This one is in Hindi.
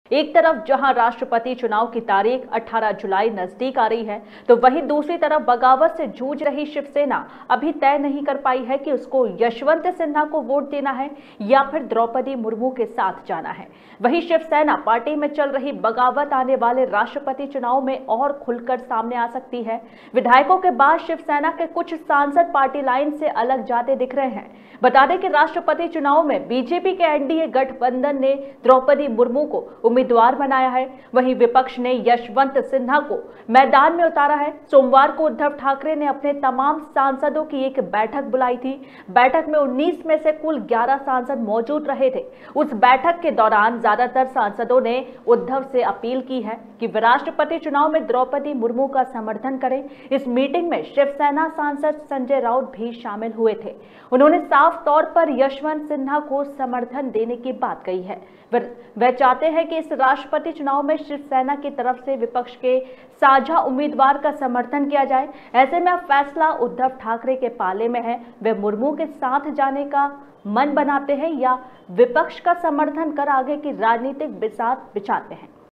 एक तरफ जहां राष्ट्रपति चुनाव की तारीख 18 जुलाई नजदीक आ रही है, तो वहीं दूसरी तरफ बगावत से जूझ रही शिवसेना अभी तय नहीं कर पाई है कि उसको यशवंत सिन्हा को वोट देना है या फिर द्रौपदी मुर्मू के साथ जाना है। वहीं शिवसेना पार्टी में चल रही बगावत आने वाले राष्ट्रपति चुनाव में और खुलकर सामने आ सकती है। विधायकों के बाद शिवसेना के कुछ सांसद पार्टी लाइन से अलग जाते दिख रहे हैं। बता दें कि राष्ट्रपति चुनाव में बीजेपी के एनडीए गठबंधन ने द्रौपदी मुर्मू को उम्मीदवार बनाया है। वहीं विपक्ष ने यशवंत सिन्हा को मैदान में उतारा है। सोमवार को उद्धव ठाकरे ने अपने तमाम सांसदों की एक बैठक बुलाई थी। बैठक में 19 में से कुल 11 सांसद मौजूद रहे थे। उस बैठक के दौरान ज्यादातर सांसदों ने उद्धव से अपील की है कि वे राष्ट्रपति चुनाव में द्रौपदी मुर्मू का समर्थन करें। इस मीटिंग में शिवसेना सांसद संजय राउत भी शामिल हुए थे। उन्होंने साफ तौर पर यशवंत सिन्हा को समर्थन देने की बात कही है। वह चाहते हैं कि इस राष्ट्रपति चुनाव में शिवसेना की तरफ से विपक्ष के साझा उम्मीदवार का समर्थन किया जाए। ऐसे में अब फैसला उद्धव ठाकरे के पाले में है। वे मुर्मू के साथ जाने का मन बनाते हैं या विपक्ष का समर्थन कर आगे की राजनीतिक बिसात बिछाते हैं।